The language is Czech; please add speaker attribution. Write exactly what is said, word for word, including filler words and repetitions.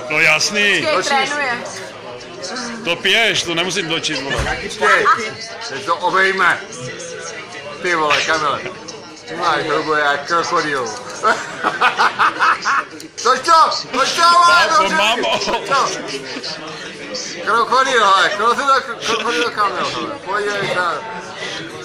Speaker 1: No jasný.
Speaker 2: Trénuje.
Speaker 1: To piješ, to nemusím točit, vole.
Speaker 3: Taky pět. Teď to obejme. Ty vole, Kamile. Ty máš hrubu jak krokodýl. Toč to, toč to, vole,
Speaker 1: Mámo, mámo.
Speaker 3: Krokodýl, hele, krokodýl, krokodýl Kamil, hele. Podívej se.